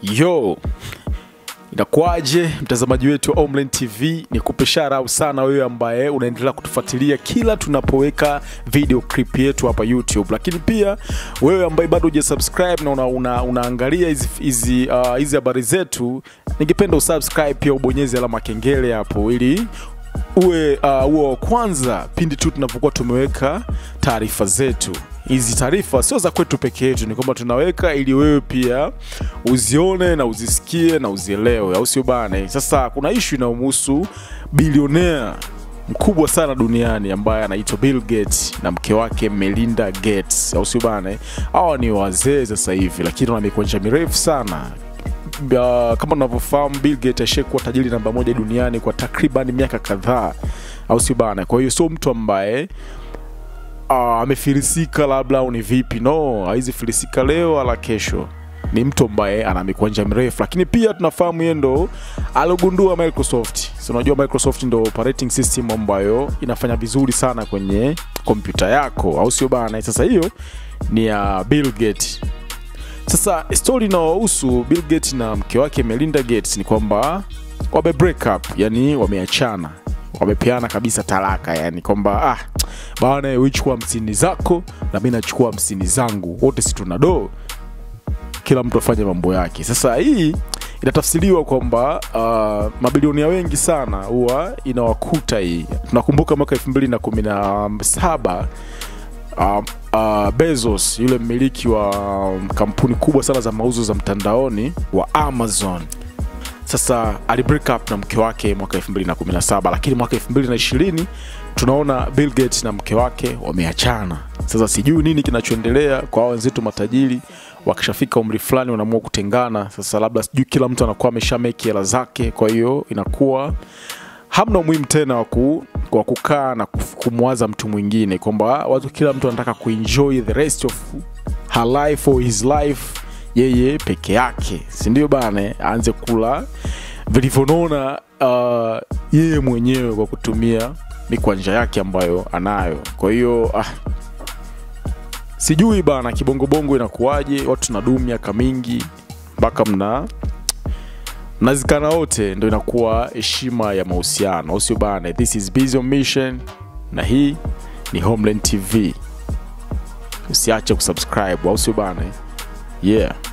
Yo, inakuaje mtazamaji wetu wa Online TV? Nikupe shout sana wewe ambaye unaendelea kutufuatilia kila tunapoweka video clip yetu hapa YouTube. Lakini pia wewe ambaye bado hujasubscribe na unaangalia hizi habari zetu, ningependa usubscribe pia ubonyeze alama kengele hapo ili uwe wa kwanza pindi tu tunapokuwa tumeweka taarifa zetu. Hizi taarifa sio za kwetu peke yetu, ni kwamba tunaweka ili wewe pia uzione na uzisikie na uzielewe, au sio bana? Sasa kuna issue inayohusu bilionea mkubwa sana duniani ambaye anaitwa Bilgates na mke wake Melinda Gates, au sio bana? Hao ni wazee sasa hivi, lakini wana mikonja mirefu sana. Kama unavyofahamu, Bilgates ashakuwa tajiri namba 1 duniani kwa takriban miaka kadhaa, au sio bana? Kwa hiyo sio mtu ambaye amefilisika labda au ni vipi. No, haizi filisika leo wala kesho. Ni mtu ambaye ana mikonja mirefu. Lakini pia tunafahamu yeye ndo alogundua Microsoft. So unajua Microsoft ndo operating system ambayo inafanya vizuri sana kwenye kompyuta yako, au sio bana? Sasa hiyo ni ya Bill Gates. Sasa story inayohusu Bill Gates na mke wake Melinda Gates ni kwamba wame break up, yani wameachana. Wamepeana kabisa talaka, yani kwamba bwana wewe chukua 50 zako na mimi nachukua 50 zangu, wote si tunado, kila mtu afanye mambo yake. Sasa hii inatafsiriwa kwamba mabilionea wengi sana huwa inawakuta hii. Tunakumbuka mwaka 2017 Bezos, yule mmiliki wa kampuni kubwa sana za mauzo za mtandaoni wa Amazon, sasa ali break up na mke wake mwaka 2017, lakini mwaka 2020 tunaona Bill Gates na mke wake wameachana. Sasa sijui nini kinachoendelea kwa hao wenzetu matajiri, wakishafika umri fulani wanaamua kutengana. Sasa labda sijui kila mtu anakuwa ameshameki hela zake, kwa hiyo inakuwa hamna umuhimu tena wa kukaa na kumwaza mtu mwingine, kwamba watu kila mtu anataka kuenjoy the rest of her life or his life yeye peke yake, si ndio bana? Aanze kula vilivyonona yeye mwenyewe kwa kutumia mikwanja yake ambayo anayo. Kwa hiyo sijui bana kibongo inakuaje, watu tunadumu miaka mingi mpaka mnazikana wote, ndio inakuwa heshima ya mahusiano, au sio bana? This is Busy on Mission na hii ni Homeland TV. Usiache kusubscribe, au sio bana? Yeah.